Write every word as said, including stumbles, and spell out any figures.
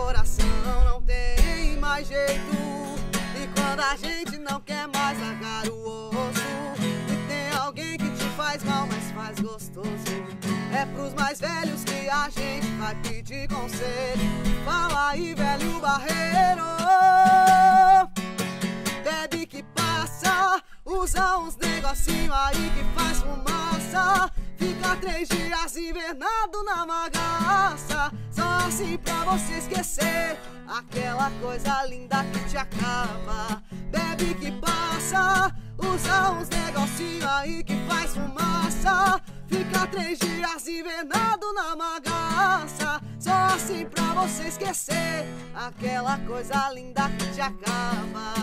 coração não tem mais jeito. E quando a gente não quer mais largar o osso, e tem alguém que te faz mal, mas faz gostoso, é pros mais velhos que a gente vai pedir conselho. Fala aí, velho barreiro, bebe que passa, usa uns negocinho aí que faz fumaça, fica três dias invernado na bagaça, só assim pra você esquecer aquela coisa linda que te acaba. Bebe que passa, usa uns negocinho aí que faz fumaça, fica três dias invernado na bagaça, só assim pra você esquecer aquela coisa linda que te acaba.